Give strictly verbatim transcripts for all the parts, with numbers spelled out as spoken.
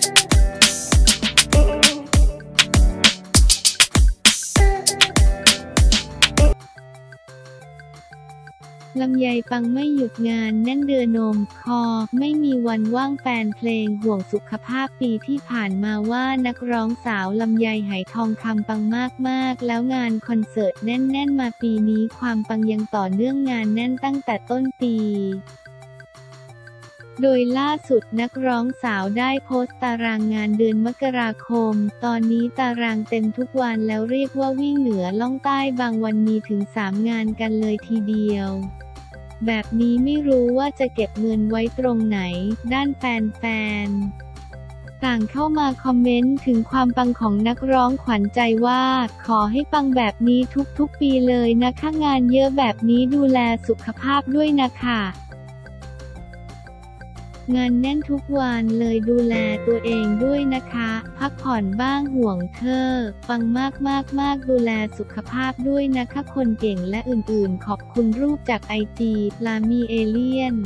ลำไยปังไม่หยุดงานแน่นเดือนมคอไม่มีวันว่างแฟนเพลงห่วงสุขภาพปีที่ผ่านมาว่านักร้องสาวลำไยไหทองคำปังมากๆแล้วงานคอนเสิร์ตแน่นๆมาปีนี้ความปังยังต่อเนื่องงานแน่นตั้งแต่ต้นปีโดยล่าสุดนักร้องสาวได้โพสต์ตารางงานเดือนมกราคมตอนนี้ตารางเต็มทุกวันแล้วเรียกว่าวิ่งเหนือล่องใต้บางวันมีถึงสามงานกันเลยทีเดียวแบบนี้ไม่รู้ว่าจะเก็บเงินไว้ตรงไหนด้านแฟนๆต่างเข้ามาคอมเมนต์ถึงความปังของนักร้องขวัญใจว่าขอให้ปังแบบนี้ทุกๆปีเลยนะคะงานเยอะแบบนี้ดูแลสุขภาพด้วยนะคะงานแน่นทุกวันเลยดูแลตัวเองด้วยนะคะพักผ่อนบ้างห่วงเธอปังมากมากมากดูแลสุขภาพด้วยนะคะคนเก่งและอื่นๆขอบคุณรูปจากไอจีลามีเอเลียน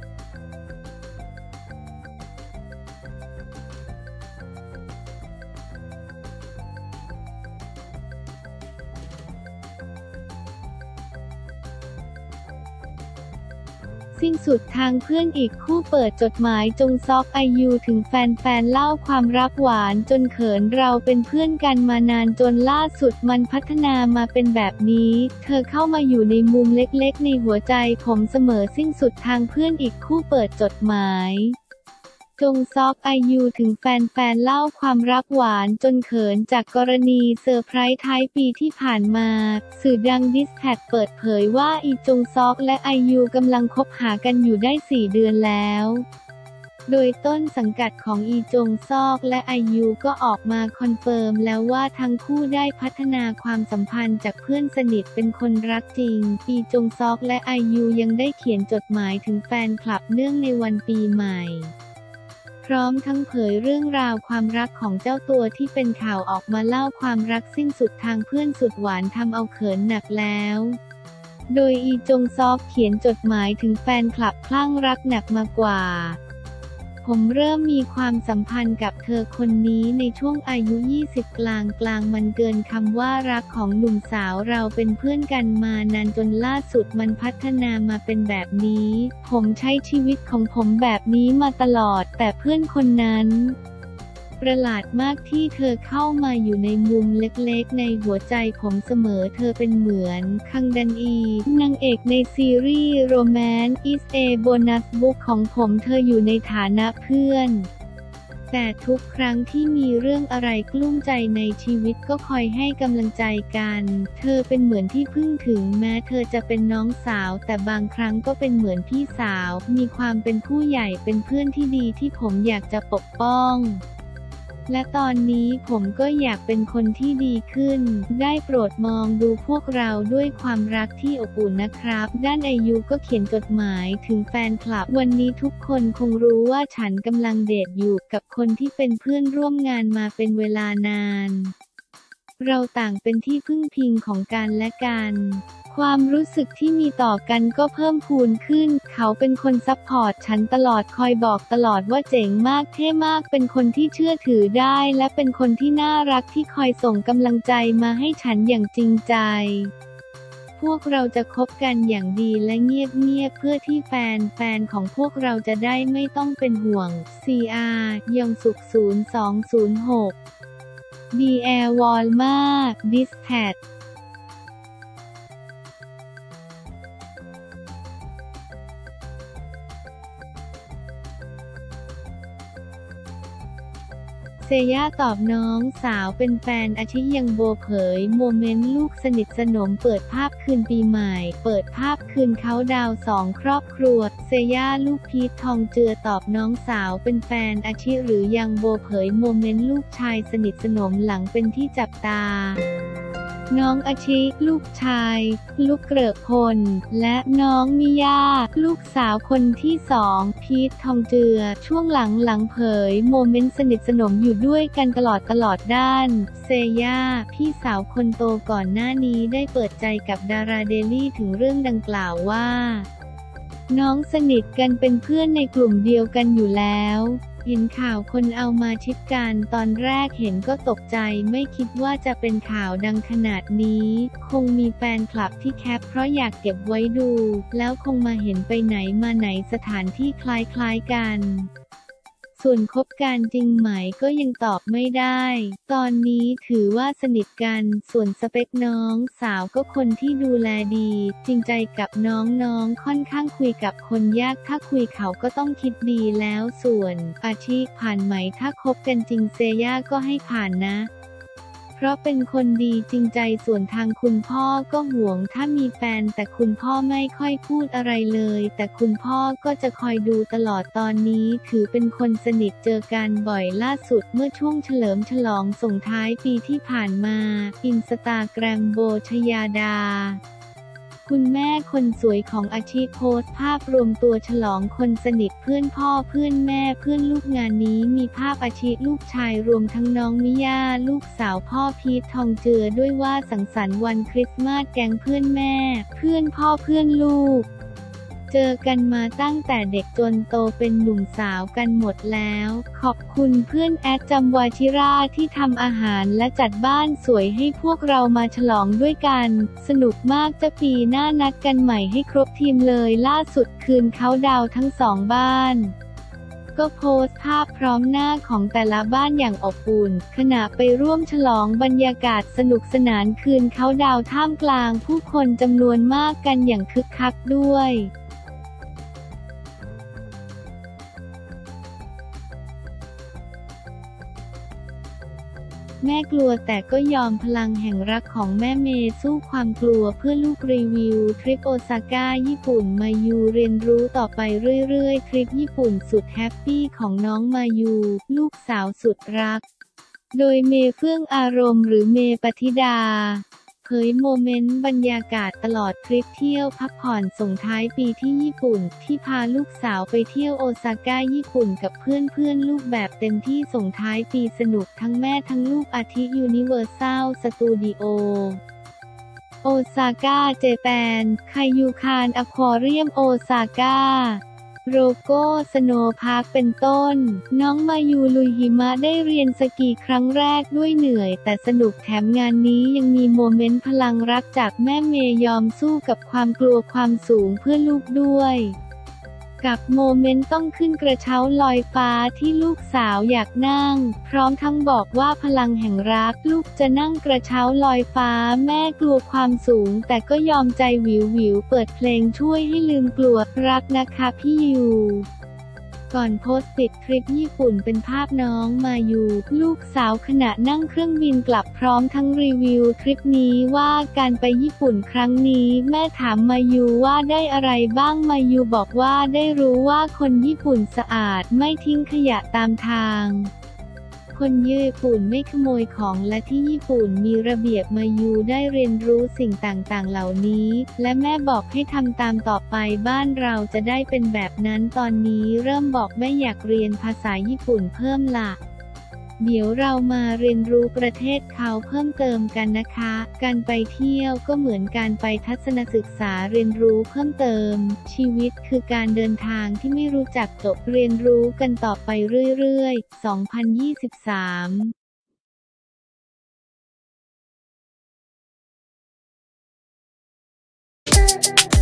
สิ้นสุดทางเพื่อนอีกคู่เปิดจดหมายจงซอกไอยูถึงแฟนๆเล่าความรักหวานจนเขินเราเป็นเพื่อนกันมานานจนล่าสุดมันพัฒนามาเป็นแบบนี้เธอเข้ามาอยู่ในมุมเล็กๆในหัวใจผมเสมอสิ้นสุดทางเพื่อนอีกคู่เปิดจดหมายจงซอกไอยูถึงแฟนๆเล่าความรักหวานจนเขินจากกรณีเซอร์ไพรส์ท้ายปีที่ผ่านมาสื่อดังดิสแท็กเปิดเผยว่าอีจงซอกและไอยูกำลังคบหากันอยู่ได้สี่เดือนแล้วโดยต้นสังกัดของอีจงซอกและไอยูก็ออกมาคอนเฟิร์มแล้วว่าทั้งคู่ได้พัฒนาความสัมพันธ์จากเพื่อนสนิทเป็นคนรักจริงอีจงซอกและไอยูยังได้เขียนจดหมายถึงแฟนคลับเนื่องในวันปีใหม่พร้อมทั้งเผยเรื่องราวความรักของเจ้าตัวที่เป็นข่าวออกมาเล่าความรักสิ้นสุดทางเพื่อนสุดหวานทำเอาเขินหนักแล้วโดยอีจงซอกเขียนจดหมายถึงแฟนคลับคลั่งรักหนักมากว่าผมเริ่มมีความสัมพันธ์กับเธอคนนี้ในช่วงอายุยี่สิบกลางกลางมันเกินคำว่ารักของหนุ่มสาวเราเป็นเพื่อนกันมานานจนล่าสุดมันพัฒนามาเป็นแบบนี้ผมใช้ชีวิตของผมแบบนี้มาตลอดแต่เพื่อนคนนั้นประหลาดมากที่เธอเข้ามาอยู่ในมุมเล็กๆในหัวใจผมเสมอเธอเป็นเหมือนคังดันอีนางเอกในซีรีส์โรแมนต์อิสเอโบนัสบุ๊กของผมเธออยู่ในฐานะเพื่อนแต่ทุกครั้งที่มีเรื่องอะไรกลุ้มใจในชีวิตก็คอยให้กำลังใจกันเธอเป็นเหมือนที่พึ่งถึงแม้เธอจะเป็นน้องสาวแต่บางครั้งก็เป็นเหมือนพี่สาวมีความเป็นผู้ใหญ่เป็นเพื่อนที่ดีที่ผมอยากจะปกป้องและตอนนี้ผมก็อยากเป็นคนที่ดีขึ้นได้โปรดมองดูพวกเราด้วยความรักที่อบอุ่นนะครับด้านไอยูก็เขียนจดหมายถึงแฟนคลับวันนี้ทุกคนคงรู้ว่าฉันกำลังเดทอยู่กับคนที่เป็นเพื่อนร่วมงานมาเป็นเวลานานเราต่างเป็นที่พึ่งพิงของกันและกันความรู้สึกที่มีต่อกันก็เพิ่มพูนขึ้นเขาเป็นคนซัพพอร์ตฉันตลอดคอยบอกตลอดว่าเจ๋งมากเท่มากเป็นคนที่เชื่อถือได้และเป็นคนที่น่ารักที่คอยส่งกำลังใจมาให้ฉันอย่างจริงใจพวกเราจะคบกันอย่างดีและเงียบๆเพื่อที่แฟนๆของพวกเราจะได้ไม่ต้องเป็นห่วง ซี อาร์ ยองสุข ศูนย์ สอง ศูนย์ หก บี แอร์ วอลมา ดิสแท็กเซย่าตอบน้องสาวเป็นแฟนอาทิยังโบเผยโมเมนต์ลูกสนิทสนมเปิดภาพคืนปีใหม่เปิดภาพคืนเขาดาวสองครอบครัวเซย่าลูกพีททองเจือตอบน้องสาวเป็นแฟนอาทิหรือยังโบเผยโมเมนต์ลูกชายสนิทสนมหลังเป็นที่จับตาน้องอาชิลูกชายลูกเกริกพลและน้องมิยาลูกสาวคนที่สองพีททองเจือช่วงหลังหลังเผยโมเมนต์สนิทสนมอยู่ด้วยกันตลอดตลอดด้านเซย่าพี่สาวคนโตก่อนหน้านี้ได้เปิดใจกับดาราเดลี่ถึงเรื่องดังกล่าวว่าน้องสนิทกันเป็นเพื่อนในกลุ่มเดียวกันอยู่แล้วเห็นข่าวคนเอามาชิดกันตอนแรกเห็นก็ตกใจไม่คิดว่าจะเป็นข่าวดังขนาดนี้คงมีแฟนคลับที่แคปเพราะอยากเก็บไว้ดูแล้วคงมาเห็นไปไหนมาไหนสถานที่คล้ายๆกันส่วนคบกันจริงไหมก็ยังตอบไม่ได้ตอนนี้ถือว่าสนิทกันส่วนสเปคน้องสาวก็คนที่ดูแลดีจริงใจกับน้องๆค่อนข้างคุยกับคนยากถ้าคุยเขาก็ต้องคิดดีแล้วส่วนอาชีพผ่านไหมถ้าคบกันจริงเซย่าก็ให้ผ่านนะเพราะเป็นคนดีจริงใจส่วนทางคุณพ่อก็ห่วงถ้ามีแฟนแต่คุณพ่อไม่ค่อยพูดอะไรเลยแต่คุณพ่อก็จะคอยดูตลอดตอนนี้ถือเป็นคนสนิทเจอกันบ่อยล่าสุดเมื่อช่วงเฉลิมฉลองส่งท้ายปีที่ผ่านมาอินสตาแกรมโบชยาดาคุณแม่คนสวยของอาชีโพสต์ภาพรวมตัวฉลองคนสนิทเพื่อนพ่อเพื่อนแม่เพื่อนลูกงานนี้มีภาพอาชีลูกชายรวมทั้งน้องมิย่าลูกสาวพ่อพีททองเจือด้วยว่าสังสรรค์วันคริสต์มาสแก๊งเพื่อนแม่เพื่อนพ่อเพื่อนลูกเจอกันมาตั้งแต่เด็กจนโตเป็นหนุ่มสาวกันหมดแล้วขอบคุณเพื่อนแอดจำวาชิราที่ทำอาหารและจัดบ้านสวยให้พวกเรามาฉลองด้วยกันสนุกมากจะปีหน้านัดกันใหม่ให้ครบทีมเลยล่าสุดคืนเขาดาวทั้งสองบ้านก็โพสต์ภาพพร้อมหน้าของแต่ละบ้านอย่างอบอุ่นขณะไปร่วมฉลองบรรยากาศสนุกสนานคืนเขาดาวท่ามกลางผู้คนจำนวนมากกันอย่างคึกคักด้วยแม่กลัวแต่ก็ยอมพลังแห่งรักของแม่เมย์สู้ความกลัวเพื่อลูกรีวิวทริปโอซาก้าญี่ปุ่นมายูเรียนรู้ต่อไปเรื่อยๆทริปญี่ปุ่นสุดแฮปปี้ของน้องมายูลูกสาวสุดรักโดยเมย์เฟื่องอารมณ์หรือเมย์ปฏิดาเผยโมเมนต์บรรยากาศตลอดทริปเที่ยวพักผ่อนส่งท้ายปีที่ญี่ปุ่นที่พาลูกสาวไปเที่ยวโอซาก้าญี่ปุ่นกับเพื่อนๆลูกแบบเต็มที่ส่งท้ายปีสนุกทั้งแม่ทั้งลูกอาทิยูนิเวอร์แซลสตูดิโอโอซาก้าเจแปนไคยูคานอควาเรียมโอซาก้าโรโก้สโนว์พาร์คเป็นต้นน้องมายูลุยหิมะได้เรียนสกีครั้งแรกด้วยเหนื่อยแต่สนุกแถมงานนี้ยังมีโมเมนต์พลังรักจากแม่เมย์ยอมสู้กับความกลัวความสูงเพื่อลูกด้วยกับโมเมนต์ต้องขึ้นกระเช้าลอยฟ้าที่ลูกสาวอยากนั่งพร้อมทั้งบอกว่าพลังแห่งรักลูกจะนั่งกระเช้าลอยฟ้าแม่กลัวความสูงแต่ก็ยอมใจวิววิวเปิดเพลงช่วยให้ลืมกลัวรักนะคะพี่ยูก่อนโพสต์ติดทริปญี่ปุ่นเป็นภาพน้องมายูลูกสาวขณะนั่งเครื่องบินกลับพร้อมทั้งรีวิวทริปนี้ว่าการไปญี่ปุ่นครั้งนี้แม่ถามมายูว่าได้อะไรบ้างมายูบอกว่าได้รู้ว่าคนญี่ปุ่นสะอาดไม่ทิ้งขยะตามทางคนญี่ปุ่นไม่ขโมยของและที่ญี่ปุ่นมีระเบียบมายูได้เรียนรู้สิ่งต่างๆเหล่านี้และแม่บอกให้ทำตามต่อไปบ้านเราจะได้เป็นแบบนั้นตอนนี้เริ่มบอกแม่อยากเรียนภาษาญี่ปุ่นเพิ่มล่ะเดี๋ยวเรามาเรียนรู้ประเทศเขาเพิ่มเติมกันนะคะการไปเที่ยวก็เหมือนการไปทัศนศึกษาเรียนรู้เพิ่มเติมชีวิตคือการเดินทางที่ไม่รู้จักจบเรียนรู้กันต่อไปเรื่อยๆ สองพันยี่สิบสาม